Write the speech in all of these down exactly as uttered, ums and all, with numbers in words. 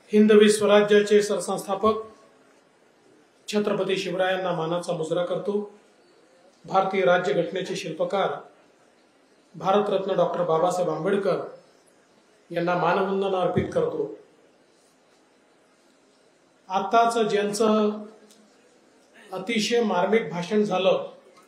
हिंदवी स्वराज्याचे सरसंस्थापक छत्रपती शिवरायांना मानाचा मुजरा करतो। भारतीय राज्यघटनेचे शिल्पकार भारतरत्न डॉक्टर बाबासाहेब आंबेडकर यांना मानवंदना अर्पित करतो। आताच ज्यांचं अतिशय मार्मिक भाषण झालं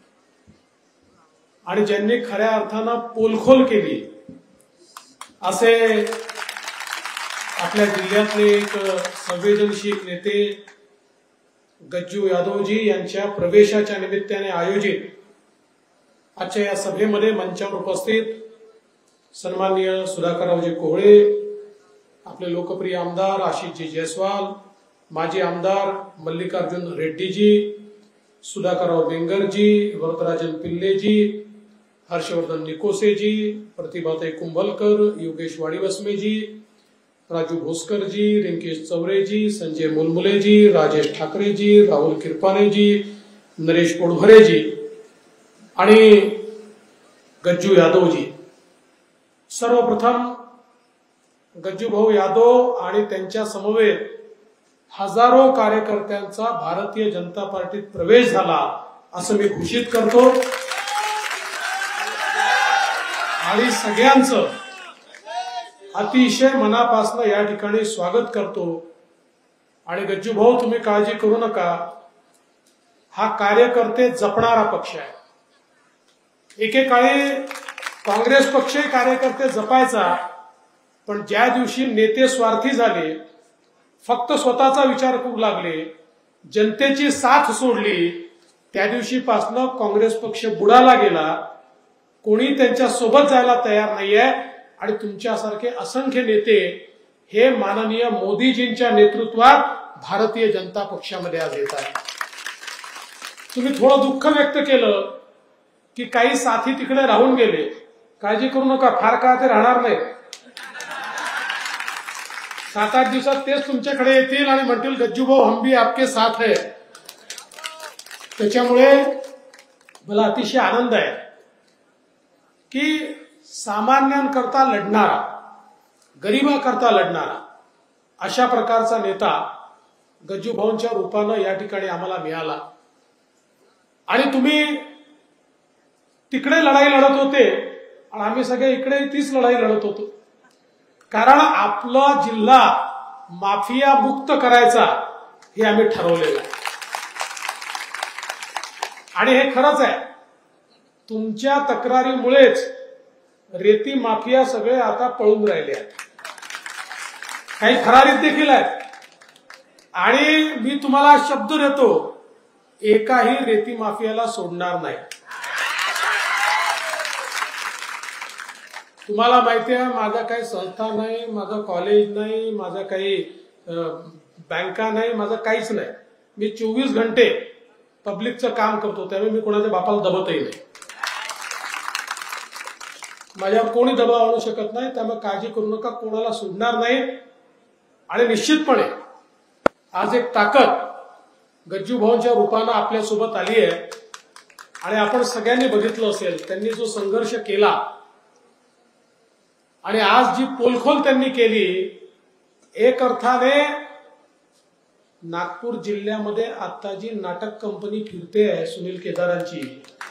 आणि ज्यांनी खऱ्या अर्थानं पोलखोल केली असे आपल्या जिल्ह्यातले एक संवेदनशील नेते गज्जू यादवजी यांच्या प्रवेशाच्या निमित्ताने आयोजित आजच्या या सभेमध्ये मंचावर उपस्थित सन्माननीय सुधाकररावजी कोहळे, आपले लोकप्रिय आमदार आशिषजी जयस्वाल, माजी आमदार मल्लिकार्जुन रेड्डीजी, सुधाकरराव बेंगरजी, वरदराजन पिल्लेजी, हर्षवर्धन निकोसेजी, प्रतिभाताई कुंभलकर, योगेश वाडीवसमेजी, राजू भोसकरजी, रिंकेश चौरेजी, संजय मुलमुलेजी, राजेश ठाकरेजी, राहुल किरपानेजी, नरेश पोडभरेजी आणि गज्जू यादवजी। सर्वप्रथम गज्जू भाऊ यादव आणि त्यांच्या समवेत हजारो कार्यकर्त्यांचा भारतीय जनता पार्टीत प्रवेश झाला असं मी घोषित करतो आणि सगळ्यांचं अतिशय मनापासून या ठिकाणी स्वागत करतो। आणि गज्जू भाऊ, तुम्ही काळजी करू नका, हा कार्यकर्ते जपणारा पक्ष आहे। एकेकाळी काँग्रेस पक्षही कार्यकर्ते जपायचा, पण ज्या दिवशी नेते स्वार्थी झाले, फक्त स्वतःचा विचार करू लागले, जनतेची साथ सोडली, त्या दिवशीपासून काँग्रेस पक्ष बुडाला गेला। कोणी त्यांच्या सोबत जायला तयार नाहीये आणि तुमच्यासारखे असंख्य नेते हे माननीय मोदीजींच्या नेतृत्वात भारतीय जनता पक्षामध्ये आज येत आहेत। तुम्ही थोडं दुःख व्यक्त केलं की काही साथी तिकडे राहून गेले, काळजी करू नका, फार काळ ते राहणार नाही। सात आठ दिवसात तेच तुमच्याकडे येतील आणि म्हणतील गज्जू भाऊ हम भी आपके साथ है। त्याच्यामुळे मला अतिशय आनंद आहे की सामान्यांकरता लढणारा, गरिबाकरता लढणारा अशा प्रकारचा नेता गज्जू भाऊंच्या रूपानं या ठिकाणी आम्हाला मिळाला। आणि तुम्ही तिकडे लढाई लढत होते आणि आम्ही सगळे इकडे तीच लढाई लढत होतो, कारण आपला जिल्हा माफिया मुक्त करायचा हे आम्ही ठरवलेलं आहे। आणि हे खरंच आहे, तुमच्या तक्रारीमुळेच रेती माफिया सगळे आता पळून राहिले आहेत, काही फरारीत देखील आहेत। आणि मी तुम्हाला शब्द देतो, एकाही रेती माफियाला सोडणार नाही। तुम्हाला माहिती आहे, माझा काही संस्था नाही, माझं कॉलेज नाही, माझा काही बँका नाही, माझं काहीच नाही। मी चोवीस घंटे पब्लिकचं काम करतो, त्यामुळे मी कोणाच्या बापाला दबतही नाही, माझ्यावर कोणी दबाव आणू शकत नाही। त्यामुळे काळजी करू नका, कोणाला सोडणार नाही। आणि निश्चितपणे आज एक ताकद गज्जू भाऊंच्या रूपानं आपल्यासोबत आली आहे। आणि आपण सगळ्यांनी बघितलं असेल, त्यांनी जो संघर्ष केला आणि आज जी पोलखोल त्यांनी केली, एक अर्थाने नागपूर जिल्ह्यामध्ये आता जी नाटक कंपनी फिरते आहे सुनील केदारांची,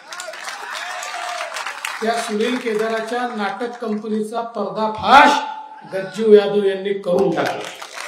त्या सुनील केदाराच्या नाटक कंपनीचा पर्दाफाश गज्जू यादव यांनी करून टाकला।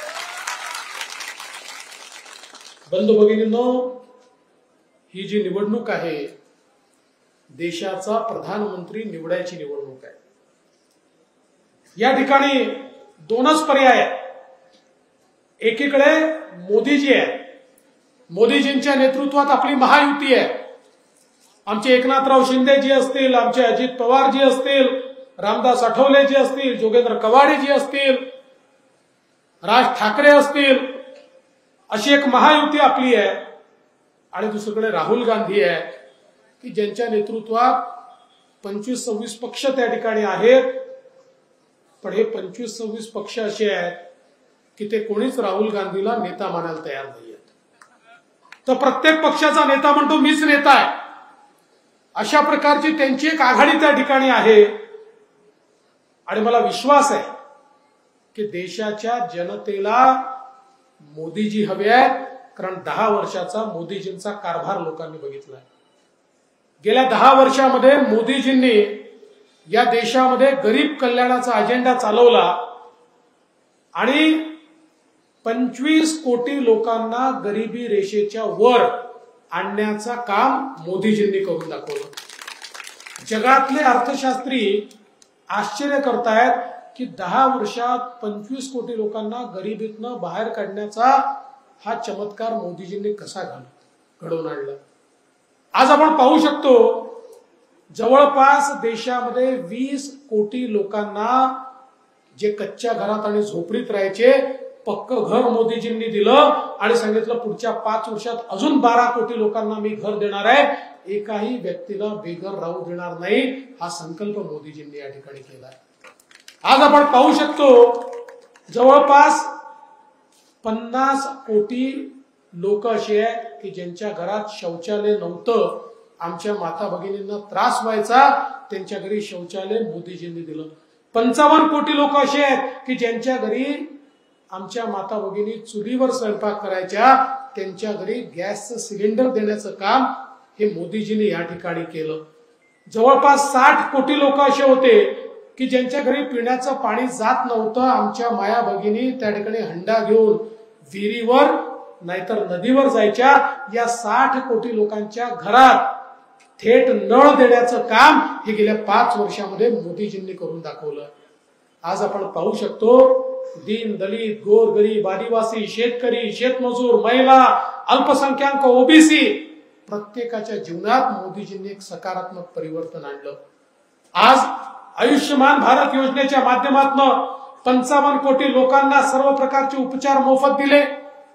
बंधू भगिनींनो, ही जी निवडणूक आहे, देशाचा प्रधानमंत्री निवडायची निवडणूक आहे। या ठिकाणी दोनच पर्याय आहेत, एकीकडे मोदीजी आहेत, मोदीजींच्या नेतृत्वात आपली महायुती आहे। आमचे एकनाथराव शिंदेजी असतील, आमचे अजित पवारजी असतील, रामदास आठवलेजी असतील, जोगेंद्र कवाडेजी असतील, राज ठाकरे असतील, अशी एक महायुती आपली आहे। आणि दुसरीकडे राहुल गांधी आहे की ज्यांच्या नेतृत्वात पंचवीस सव्वीस पक्ष त्या ठिकाणी आहेत। पण हे पंचवीस सव्वीस पक्ष असे आहेत की ते कोणीच राहुल गांधीला नेता मानायला तयार नाहीयेत। तर प्रत्येक पक्षाचा नेता म्हणतो मीच नेता आहे, अशा प्रकारची त्यांची एक आघाडी त्या ठिकाणी आहे। आणि मला विश्वास आहे की देशाच्या जनतेला मोदीजी हवे आहेत, कारण दहा वर्षाचा मोदीजींचा कारभार लोकांनी बघितलाय. गेल्या दहा वर्षामध्ये मोदीजींनी या देशामध्ये गरीब कल्याणाचा अजेंडा चालवला आणि पंचवीस कोटी लोकांना गरिबी रेषेच्या वर आणण्याचं काम मोदीजींनी करून दाखवलं. जगातले अर्थशास्त्री आश्चर्य करतायत की दहा वर्षात पंचवीस कोटी लोकांना गरिबीतनं बाहेर काढण्याचा हा चमत्कार मोदीजींनी कसा घडवून आणला. आज आपण पाहू शकतो जवळपास देशामध्ये वीस कोटी लोकांना जे कच्च्या घरात आणि झोपडीत राहायचे पक्क घर मोदीजींनी दिलं आणि सांगितलं पुढच्या पाच वर्षात अजून बारा कोटी लोकांना मी घर देणार आहे, एकाही व्यक्तीला बेघर राहू देणार नाही, हा संकल्प मोदीजींनी या ठिकाणी केलाय. आज आपण पाहू शकतो जवळपास पन्नास कोटी लोक असे आहेत की ज्यांच्या घरात शौचालय नव्हतं. आमच्या माता भगिनींना त्रास व्हायचा, त्यांच्या घरी शौचालय मोदीजींनी दिलं. पंचावन्न कोटी लोक असे आहेत की ज्यांच्या घरी आमच्या माता भगिनी चुलीवर स्वयंपाक करायच्या, त्यांच्या घरी गॅसचं सिलेंडर देण्याचं काम हे मोदीजींनी या ठिकाणी केलं. जवळपास साठ कोटी लोक असे होते की ज्यांच्या घरी पिण्याचं पाणी जात नव्हतं. आमच्या माया भगिनी त्या ठिकाणी हंडा घेऊन विहिरीवर नाहीतर नदीवर जायच्या. या साठ कोटी लोकांच्या घरात थेट नळ देण्याचं काम हे गेल्या पाच वर्षामध्ये मोदीजींनी करून दाखवलं. आज आपण पाहू शकतो दीन दलित गोरगरीब आदिवासी शेतकरी शेतमजूर महिला अल्पसंख्याक ओबीसी प्रत्येकाच्या जीवनात मोदीजींनी एक सकारात्मक परिवर्तन आणलं. आज आयुष्यमान भारत योजनेच्या माध्यमातून पंचावन्न कोटी लोकांना सर्व प्रकारचे उपचार मोफत दिले.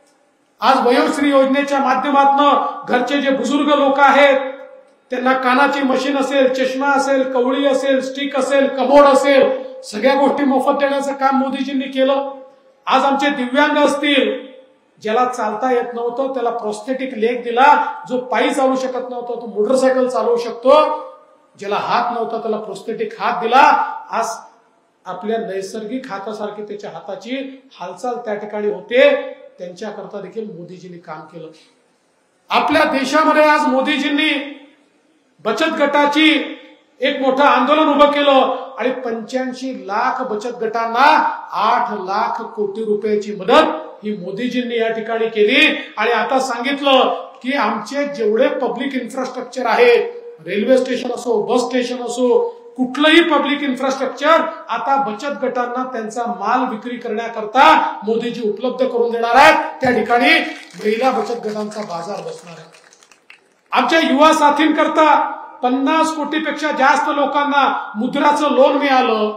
आज वयोश्री योजनेच्या माध्यमातून घरचे जे बुजुर्ग लोक आहेत त्यांना कानाची मशीन असेल, चष्मा असेल, कवळी असेल, स्टिक असेल, कमोड असेल, सगळ्या गोष्टी मोफत देण्याचं काम मोदीजींनी केलं. आज आमचे दिव्यांग असतील, ज्याला चालता येत नव्हतं त्याला प्रोस्थेटिक लेग दिला, जो पायी चालू शकत नव्हता तो मोटरसायकल चालवू शकतो, ज्याला हात नव्हता त्याला प्रोस्थेटिक हात दिला. आज आपल्या नैसर्गिक हातासारखी त्याच्या हाताची हालचाल त्या ठिकाणी होते, त्यांच्याकरता देखील मोदीजींनी काम केलं. आपल्या देशामध्ये आज मोदीजींनी बचत गटाची एक मोठं आंदोलन उभं केलं आणि पंच्याऐंशी लाख बचत गटांना आठ लाख कोटी रुपयाची मदत ही मोदीजींनी या ठिकाणी केली. आणि आता सांगितलं की आमचे जेवढे पब्लिक इन्फ्रास्ट्रक्चर आहे, रेल्वे स्टेशन असो, बस स्टेशन असो, कुठलंही पब्लिक इन्फ्रास्ट्रक्चर आता बचत गटांना त्यांचा माल विक्री करण्याकरता मोदीजी उपलब्ध करून देणार आहेत. त्या ठिकाणी महिला बचत गटांचा बाजार बसणार आहे. आमच्या युवा साथींकरता पन्नास कोटीपेक्षा जास्त लोकांना मुद्राचं लोन मिळालं.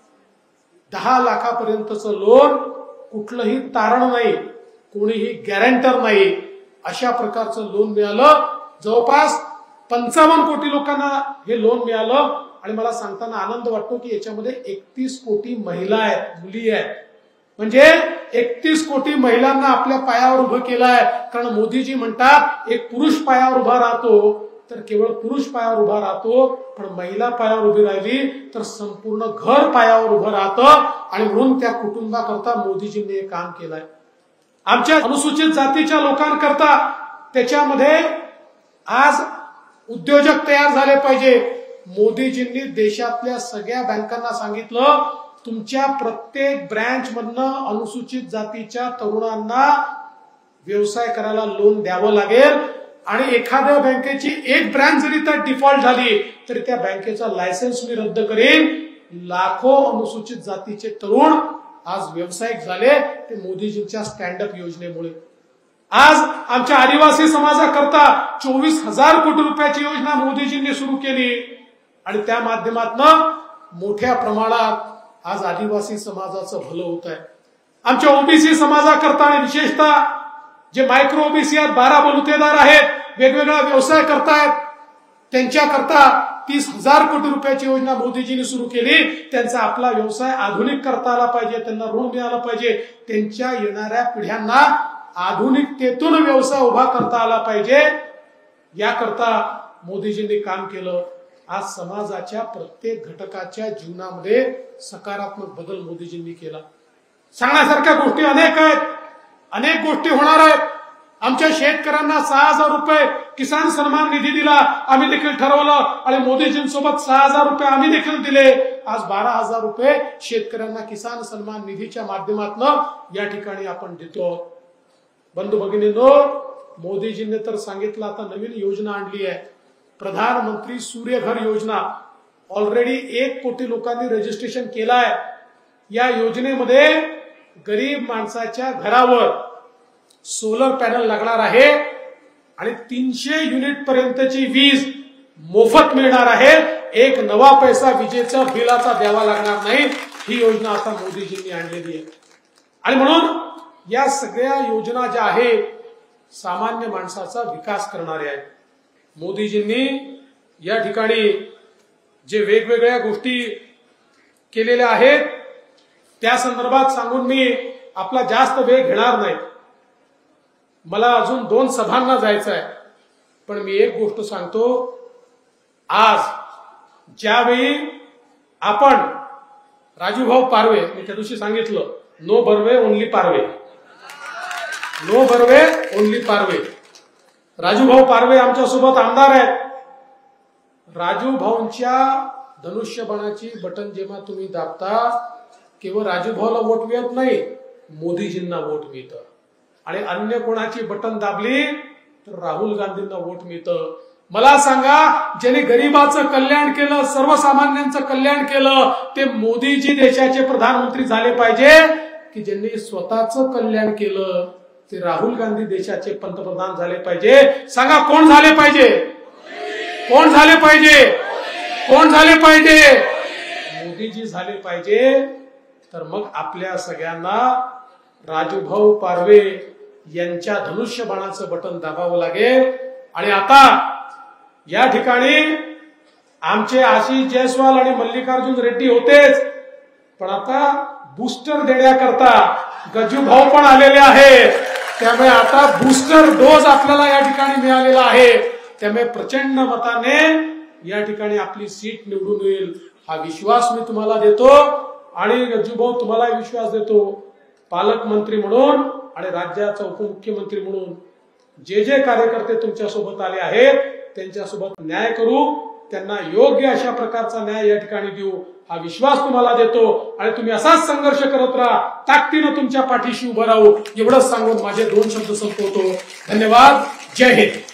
दहा लाखापर्यंतचं लोन, कुठलंही तारण नाही, कोणीही गॅरंटर नाही, अशा प्रकारचं लोन मिळालं. जवळपास पंचावन्न कोटी लोकांना हे लोन मिळालं. आणि मला सांगताना आनंद वाटतो की याच्यामध्ये एकतीस कोटी महिला आहेत, मुली आहेत. म्हणजे एकतीस कोटी महिलांना आपल्या पायावर उभं केलंय. कारण मोदीजी म्हणतात एक पुरुष पायावर उभा राहतो तर केवळ पुरुष पायावर उभा राहतो, पण महिला पायावर उभी राहिली तर संपूर्ण घर पायावर उभं राहतं. आणि म्हणून त्या कुटुंबाकरता मोदीजींनी हे काम केलंय. आमच्या अनुसूचित जातीच्या लोकांकरता त्याच्यामध्ये आज उद्योजक तयार झाले पाहिजे. मोदीजींनी देशातल्या सगळ्या बँकांना सांगितलं तुमच्या प्रत्येक ब्रँच मधनं अनुसूचित जातीच्या तरुणांना व्यवसाय करायला लोन द्यावं लागेल. आणि एखाद्या बँकेची एक ब्रँच जरी त्यात डिफॉल्ट झाली तरी त्या बँकेचा लायसन्स मी रद्द करेन. लाखो अनुसूचित जातीचे तरुण आज व्यावसायिक झाले ते मोदीजींच्या स्टँडअप योजनेमुळे. आज आमच्या आदिवासी समाजाकरता चोवीस हजार कोटी रुपयाची योजना मोदीजींनी सुरू केली आणि त्या माध्यमातून मोठ्या प्रमाणात आज आदिवासी समाजाचं भलं होत आहे. आमच्या ओबीसी समाजाकरता आणि विशेषतः जे मायक्रो ओबीसी आहेत, बारा बलुतेदार आहेत, वेगवेगळा व्यवसाय करतायत, त्यांच्याकरता तीस हजार कोटी रुपयाची योजना मोदीजींनी सुरू केली. त्यांचा आपला व्यवसाय आधुनिक करता आला पाहिजे, त्यांना ऋण मिळालं पाहिजे, त्यांच्या येणाऱ्या पिढ्यांना आधुनिकतेतून व्यवसाय उभा करता आला पाहिजे, याकरता मोदीजींनी काम केलं. आज समाजाच्या प्रत्येक घटकाच्या जीवनामध्ये सकारात्मक बदल मोदीजींनी केला. सांगण्यासारख्या गोष्टी अनेक आहेत, अनेक गोष्टी होणार आहेत. आमच्या शेतकऱ्यांना सहा हजार रुपये किसान सन्मान निधी दिला, आम्ही देखील ठरवलं आणि मोदीजींसोबत सहा हजार रुपये आम्ही देखील दिले. आज बारा हजार रुपये शेतकऱ्यांना किसान सन्मान निधीच्या माध्यमातून या ठिकाणी आपण देतो. बंधू भगिनींनो, मोदीजींनी तर सांगितलं आता नवीन योजना आणली आहे, प्रधानमंत्री सूर्यघर योजना. ऑलरेडी एक कोटी लोकांनी रजिस्ट्रेशन केलं आहे. या योजनेमध्ये गरीब माणसाच्या घरावर सोलर पॅनल लागणार आहे आणि तीनशे युनिट पर्यंतची वीज मोफत मिळणार आहे. एक नवा पैसा विजेच्या बिलाचा द्यावा लागणार नाही. ही योजना आता मोदीजींनी आणलेली आहे. आणि म्हणून या सगळ्या योजना ज्या आहेत सामान्य माणसाचा विकास करणाऱ्या आहेत. मोदीजींनी या ठिकाणी जे वेगवेगळ्या गोष्टी केलेल्या आहेत त्या संदर्भात सांगून मी आपला जास्त वेळ घेणार नाही. मला अजून दोन सभांना जायचं आहे, पण मी एक गोष्ट सांगतो. आज ज्यावेळी आपण राजूभाऊ पारवे, मी त्या दिवशी सांगितलं no Barve only Parwe, no Barve only Parwe. Rajubhau Parwe आमच्यासोबत आमदार आहेत. राजूभाऊंच्या धनुष्यबाणाची बटन जेव्हा तुम्ही दाबता, केवळ राजूभाऊला वोट मिळत नाही, मोदीजींना वोट मिळतं. आणि अन्य कोणाची बटन दाबली तर राहुल गांधींना वोट मिळतं. मला सांगा, ज्यांनी गरीबाचं कल्याण केलं, सर्वसामान्यांचं कल्याण केलं, ते मोदीजी देशाचे प्रधानमंत्री झाले पाहिजे की ज्यांनी स्वतःचं कल्याण केलं ते राहुल गांधी देशाचे पंतप्रधान झाले पाहिजे? सांगा, कोण झाले पाहिजे? कोण झाले पाहिजे? कोण झाले पाहिजे? मोदीजी झाले पाहिजे. तर मग आपल्या सगळ्यांना राजूभाऊ पारवे यांच्या धनुष्यबाणाचं बटन दाबावं लागेल. आणि आता या ठिकाणी आमचे आशिष जयस्वाल आणि मल्लिकार्जुन रेड्डी होतेच, पण आता बूस्टर देण्याकरता गजूभाऊ पण आलेले आहेत. त्यामुळे आता बूस्टर डोस आपल्याला या ठिकाणी मिळालेला आहे. त्यामुळे प्रचंड मताने या ठिकाणी आपली सीट निवडून येईल हा विश्वास मी तुम्हाला देतो. आणि गजूभाऊ तुम्हाला विश्वास देतो, पालकमंत्री म्हणून आणि राज्याचा उपमुख्यमंत्री म्हणून जे जे कार्यकर्ते तुमच्या सोबत आले आहेत त्यांच्यासोबत न्याय करू, त्यांना योग्य अशा प्रकारचा न्याय या ठिकाणी देऊ हा विश्वास तुम्हाला देतो. आणि तुम्ही असाच संघर्ष करत राहा, ताकदीनं तुमच्या पाठीशी उभं राहू, एवढंच सांगून माझे दोन शब्द संपवतो. धन्यवाद. जय हिंद.